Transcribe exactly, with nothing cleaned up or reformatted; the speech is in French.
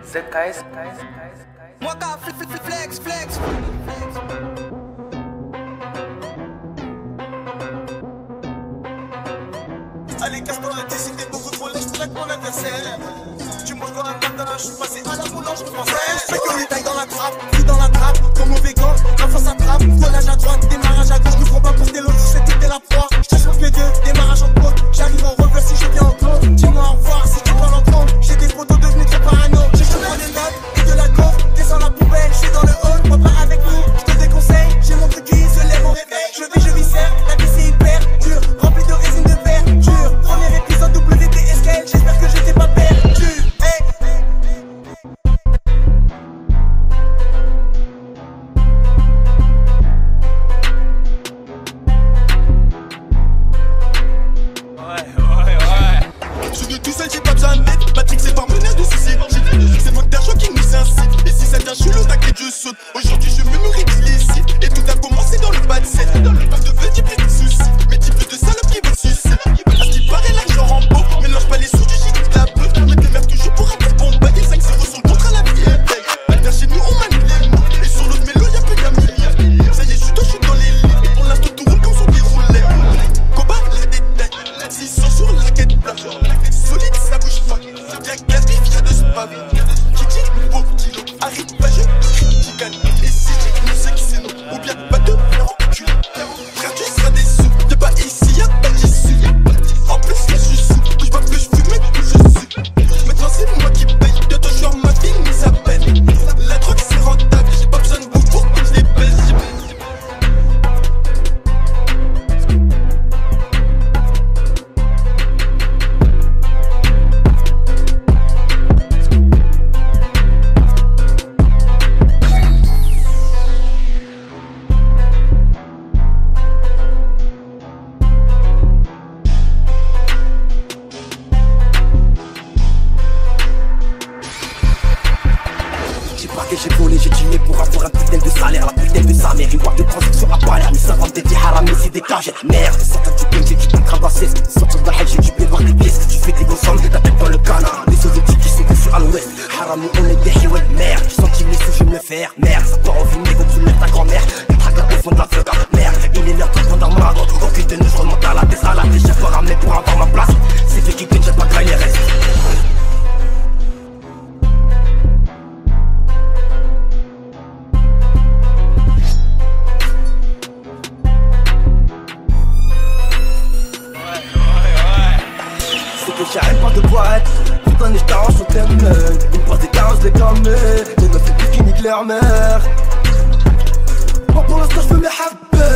Z K S. Moi qu'à flex, flex. Allez, casse-toi la tête, si t'es beaucoup trop lèche, je plaque mon adversaire. Tu manges comme un patin, je suis passé à la boulangerie française. Je fais que les tailles dans la trappe, pris dans la trappe, comme mauvais gant, la force attrape. Collage à droite, démarrage à gauche, me prends pas pour tes lots, je sais que t'es la proie. Je te choque les deux, démarrage en côte, j'arrive en reverse si je viens en clone. Dis-moi au revoir si tu parles en trompe, j'ai des photos devenues trop parano. J'ai chaud des notes et de la coke, descends la poubelle, je suis dans le hall, moi pas avec nous, je te déconseille. J'ai mon truc qui se lève au réveil, je vis, je vis serre, la vie c'est hyper dur, rempli de résine de verre, dur. Premier épisode W T S K L, j'espère que je t'ai pas perdu. Hey. Tout seul, j'ai pas besoin d'aide. Patrick, c'est par menace de suicide. C'est votre d'argent qui nous incite. Et si ça vient, je suis le taquet, je saute. Aujourd'hui, je me nourris d'illicite. Et tout a commencé dans le bas de scène. Dans le bas de petit plus de soucis. Mais type de salopes qui veulent sucer. À ce qui paraît, l'argent en beau. Mélange pas les sous du shit, de la beuh. Mais des meufs toujours pour un petit bon bail. cinq zéro sur le contrat, la vie est belle. Derrière chez nous, on manie les mots. Et sur l'autre mélo, y'a plus qu'un milliard. Ça y est, je suis dans, je suis dans les lits. Et pour l'instant, tout roule comme sur des roulets. Combat, la détail. six cents sur la quête blanche. Solide, ça bouge pas. Y'a Gatsby, vient de spam. Qui dit beau kilo. Arrive pas, je critical. Et si j'ai ne sais qui c'est non. Ou bien pas de l'encul. Frère, tu seras déçu. T'es pas ici, y'a pas d'issue. En plus, là, je suis sous. Je vois que je fume, mais que je suis. Maintenant, c'est moi qui paye. Bientôt, je vois ma vie, nous appelle. La drogue, c'est rentable. J'ai pas besoin de vous pour que je les baisse. J'ai volé, j'ai tué pour avoir un putain de salaire. La putain de sa mère, une boîte de transaction à pas l'air. Mais ça vendait des haram, mais c'est des cages. Merde, sortant du pain, j'ai dû te crabasser. Sortant de la haine, j'ai dû pévoir des pièces. Tu fais des gosses, ta tête dans le canard. Des soviétiques qui sont dessus à l'ouest. Haram, nous on est des hiwet, merde. J'ai senti les sous, je me le faire. Merde, ça part en film, négro, tu lèves ta grand-mère. Tu traques au fond de la feuille, merde. Il est l'heure de prendre un marathon. Aucune de nous, je remonte à la désalade. Les chefs me ramener pour avoir ma place. C'est fait qui te jette pas graille les restes. J'arrête pas de boîte, putain et j't'arrange sur tes mecs. Une passe des carrosses, des gamins. Les meufs et plus qui niquent leur mère. Moi pour l'instant j'fais mes habits.